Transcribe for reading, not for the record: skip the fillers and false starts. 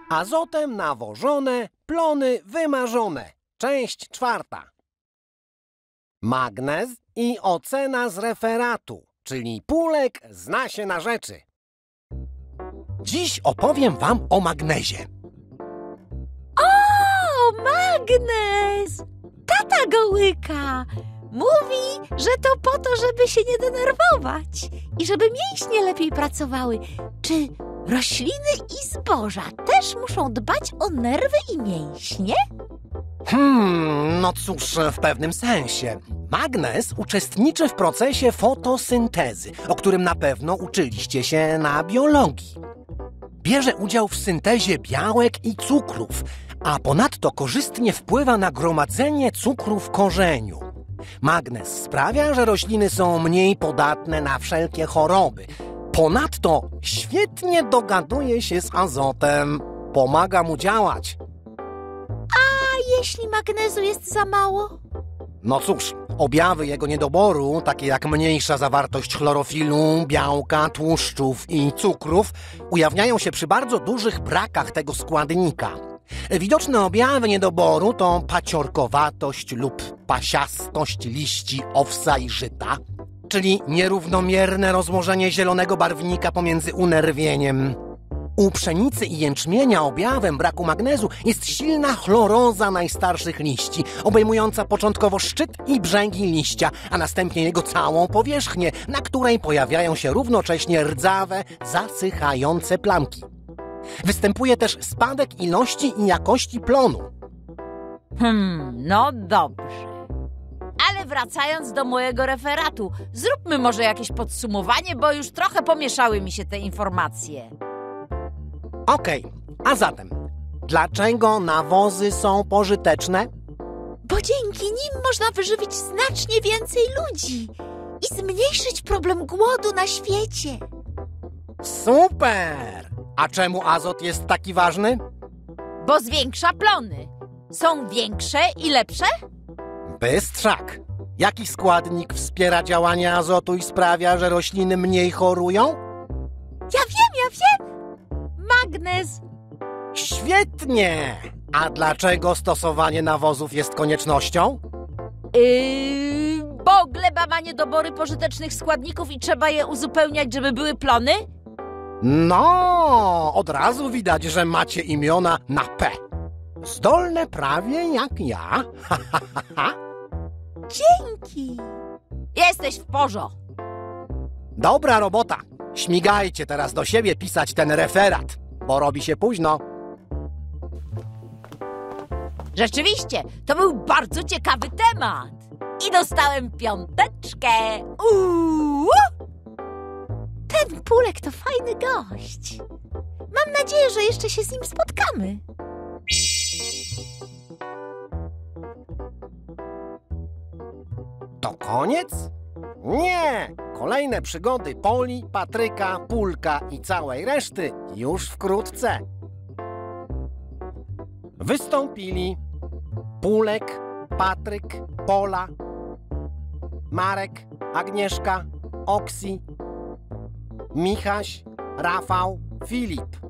Azotem nawożone, plony wymarzone. Część 4. Magnez i ocena z referatu, czyli Pulek zna się na rzeczy. Dziś opowiem wam o magnezie. O, magnez! Tata go łyka. Mówi, że to po to, żeby się nie denerwować i żeby mięśnie lepiej pracowały. Czy rośliny i zboża też muszą dbać o nerwy i mięśnie? No cóż, w pewnym sensie. Magnez uczestniczy w procesie fotosyntezy, o którym na pewno uczyliście się na biologii. Bierze udział w syntezie białek i cukrów, a ponadto korzystnie wpływa na gromadzenie cukru w korzeniu. Magnez sprawia, że rośliny są mniej podatne na wszelkie choroby. Ponadto świetnie dogaduje się z azotem. Pomaga mu działać. A jeśli magnezu jest za mało? No cóż, objawy jego niedoboru, takie jak mniejsza zawartość chlorofilu, białka, tłuszczów i cukrów, ujawniają się przy bardzo dużych brakach tego składnika. Widoczne objawy niedoboru to paciorkowatość lub pasiastość liści owsa i żyta, czyli nierównomierne rozłożenie zielonego barwnika pomiędzy unerwieniem. U pszenicy i jęczmienia objawem braku magnezu jest silna chloroza najstarszych liści, obejmująca początkowo szczyt i brzegi liścia, a następnie jego całą powierzchnię, na której pojawiają się równocześnie rdzawe, zasychające plamki. Występuje też spadek ilości i jakości plonu. No dobrze. Ale wracając do mojego referatu, zróbmy może jakieś podsumowanie, bo już trochę pomieszały mi się te informacje. Okej, a zatem, dlaczego nawozy są pożyteczne? Bo dzięki nim można wyżywić znacznie więcej ludzi i zmniejszyć problem głodu na świecie. Super! A czemu azot jest taki ważny? Bo zwiększa plony. Są większe i lepsze? Bystrzak! Jaki składnik wspiera działanie azotu i sprawia, że rośliny mniej chorują? Ja wiem! Magnez. Świetnie! A dlaczego stosowanie nawozów jest koniecznością? Bo gleba ma niedobory pożytecznych składników i trzeba je uzupełniać, żeby były plony? No, od razu widać, że macie imiona na P. Zdolne prawie jak ja. Dzięki. Jesteś w porządku. Dobra robota. Śmigajcie teraz do siebie pisać ten referat, bo robi się późno. Rzeczywiście, to był bardzo ciekawy temat. I dostałem 5. Ten Pulek to fajny gość. Mam nadzieję, że jeszcze się z nim spotkamy. To koniec? Nie! Kolejne przygody Poli, Patryka, Pulka i całej reszty już wkrótce. Wystąpili Pulek, Patryk, Pola, Marek, Agnieszka, Oksi, Michaś, Rafał, Filip.